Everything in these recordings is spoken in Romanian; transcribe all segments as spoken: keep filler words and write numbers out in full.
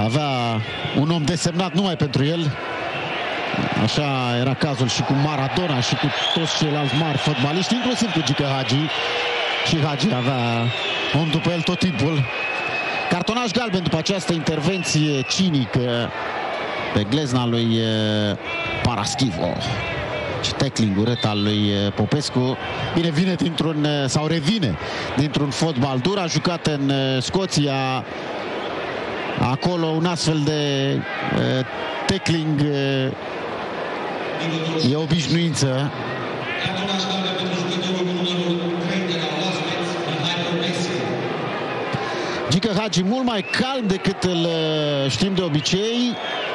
avea un om desemnat numai pentru el. Așa era cazul și cu Maradona și cu toți ceilalți mari fotbaliști, inclusiv cu Gică Hagi. Și Hagi avea om după el tot timpul. Cartonaj galben după această intervenție cinică pe glezna lui Paraschivo. Și tackling urât al lui Popescu. Bine, vine dintr-un, sau revine dintr-un fotbal dur. A jucat în Scoția. Acolo un astfel de uh, tackling uh, e obișnuință. Gică Hagi mult mai calm decât îl uh, știm de obicei.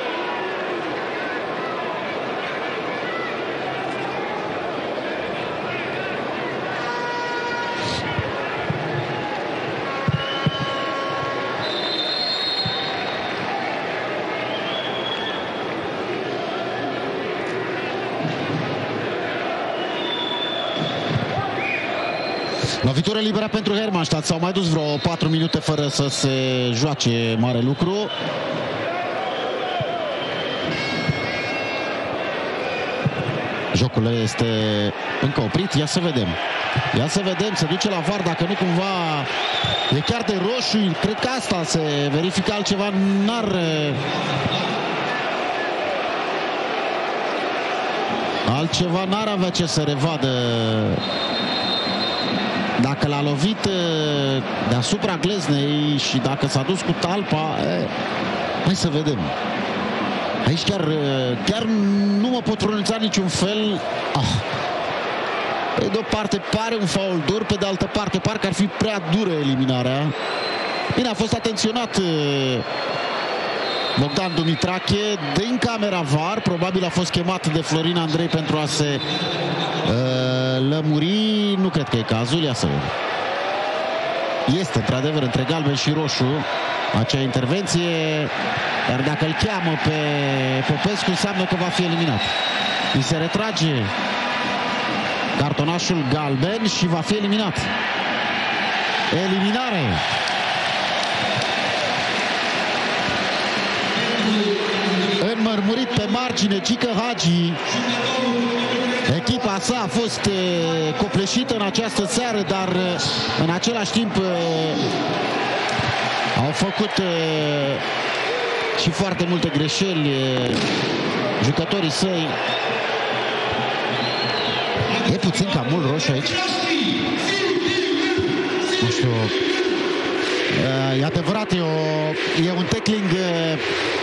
Lovitură liberă pentru Hermannstadt. S-au mai dus vreo patru minute fără să se joace mare lucru. Jocul este încă oprit. Ia să vedem. Ia să vedem. Se duce la V A R. Dacă nu cumva e chiar de roșu. Cred că asta se verifică. Altceva n-ar... Altceva n-ar avea ce să revadă. Dacă l-a lovit deasupra gleznei și dacă s-a dus cu talpa, e, hai să vedem. Aici chiar, chiar nu mă pot pronunța niciun fel. Ah. Pe de o parte pare un faul dur, pe de altă parte parcă ar fi prea dură eliminarea. Bine, a fost atenționat Bogdan Dumitrache din camera V A R. Probabil a fost chemat de Florin Andrei pentru a se uh, lămuri. Nu cred că e cazul. Ia să vedem. Este într-adevăr între galben și roșu acea intervenție. Dar dacă îl cheamă pe Popescu, înseamnă că va fi eliminat. Îi se retrage cartonașul galben și va fi eliminat. Eliminare. Înmărmurit pe margine Gică Hagi. Echipa sa a fost uh, copleșită în această seară, dar uh, în același timp uh, au făcut uh, și foarte multe greșeli uh, jucătorii săi. E puțin cam mult roșu aici. Nu știu. Uh, e adevărat, e, o, e un tackling uh,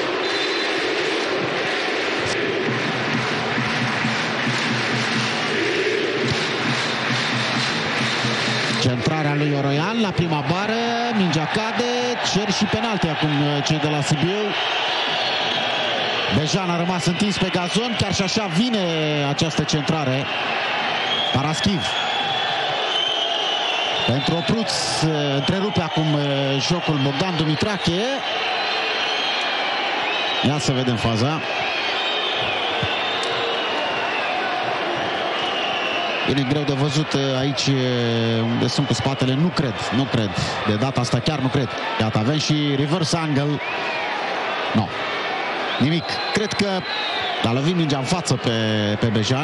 centrarea lui Oroian la prima bară, mingea cade, cer și penalti acum cei de la Sibiu. Bejan a rămas întins pe gazon, chiar și așa vine această centrare. Paraschiv pentru Opruț, întrerupe acum jocul Bogdan Dumitrache. Ia să vedem faza. Bine, greu de văzut aici unde sunt cu spatele. Nu cred, nu cred. De data asta chiar nu cred. Iată, avem și reverse angle. Nu. Nimic. Cred că a lovit mingea în față pe, pe Bejan.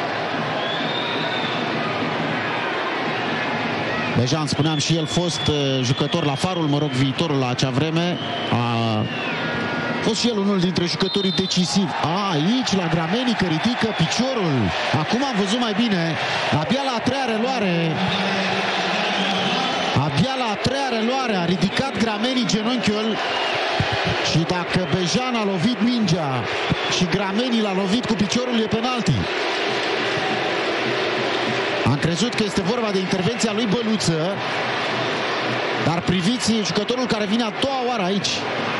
Bejan, spuneam, și el fost jucător la Farul, mă rog, viitorul la acea vreme. A fost și el unul dintre jucătorii decisivi. A, aici la Grameni că ridică piciorul. Acum am văzut mai bine. Abia la a treia reluare. Abia la a treia reluare a ridicat Grameni genunchiul. Și dacă Bejan a lovit mingea și Grameni l-a lovit cu piciorul, e penalti. Am crezut că este vorba de intervenția lui Băluță. Dar priviți jucătorul care vine a doua oară aici.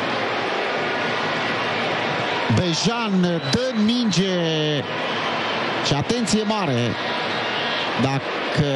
Bejan dă minge și atenție mare, dacă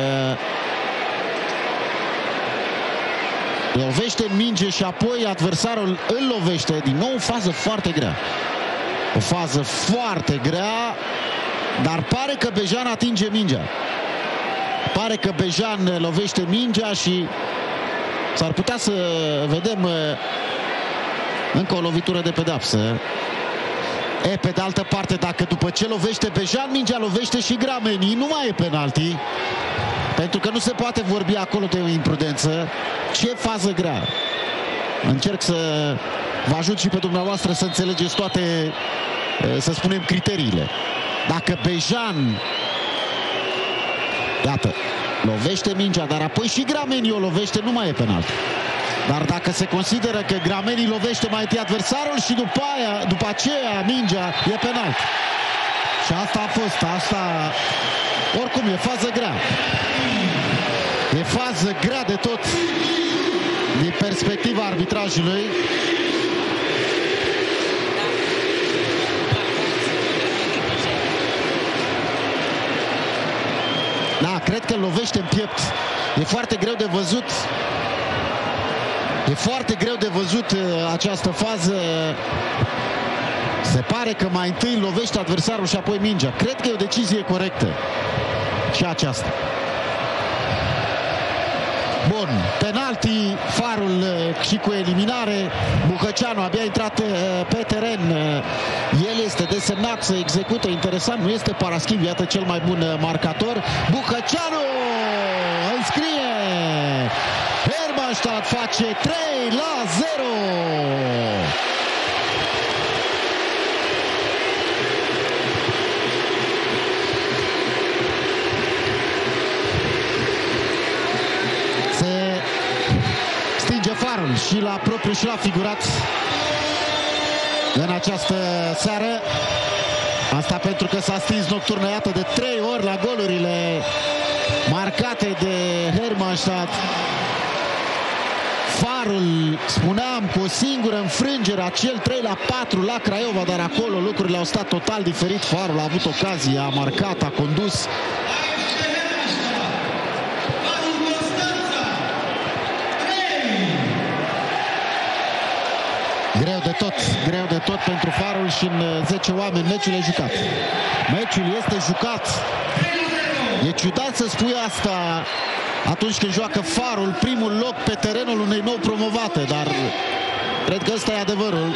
lovește minge și apoi adversarul îl lovește, din nou o fază foarte grea. O fază foarte grea, dar pare că Bejan atinge mingea. Pare că Bejan lovește mingea și s-ar putea să vedem Încă o lovitură de pedeapsă. E, pe de altă parte, dacă după ce lovește Bejan, mingea lovește și Gramenii, nu mai e penalti. Pentru că nu se poate vorbi acolo de o imprudență. Ce fază grea. Încerc să vă ajut și pe dumneavoastră să înțelegeți toate, să spunem, criteriile. Dacă Bejan, iată, lovește mingea, dar apoi și Gramenii o lovește, nu mai e penalt. Dar dacă se consideră că Gramenii lovește mai întâi adversarul și după aia, după aceea mingea, e penalt. Și asta a fost, asta, oricum, e fază grea. E fază grea de tot din perspectiva arbitrajului. Da, cred că lovește în piept. E foarte greu de văzut. E foarte greu de văzut această fază. Se pare că mai întâi lovește adversarul și apoi mingea. Cred că e o decizie corectă. Și aceasta. Bun, penalti, Farul și cu eliminare. Bucăceanu abia intrat pe teren. El este desemnat să execute. Interesant, nu este Paraschiv, iată cel mai bun marcator. Bucăceanu înscrie. Hermannstadt face trei la zero. Se stinge Farul și la propriu și la figurat în această seară. Asta pentru că s-a stins Nocturnă, iată, de trei ori la golurile marcate de Hermannstadt. Farul, spuneam, cu o singură înfrângere, acel trei la patru la Craiova, dar acolo lucrurile au stat total diferit. Farul a avut ocazie, a marcat, a condus. Greu de tot, greu de tot pentru Farul și în zece oameni meciul e jucat. Meciul este jucat. E ciudat să spui asta atunci când joacă Farul primul loc pe terenul unei nou promovate, dar cred că ăsta e adevărul.